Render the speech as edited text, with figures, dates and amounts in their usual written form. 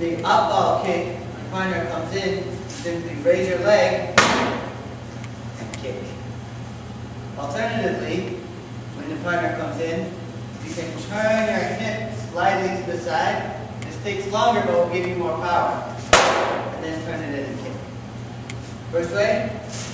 The up ball kick, when the partner comes in, simply raise your leg and kick. Alternatively, when the partner comes in, you can turn your hip slightly to the side. This takes longer but will give you more power. And then turn it in and kick. First way.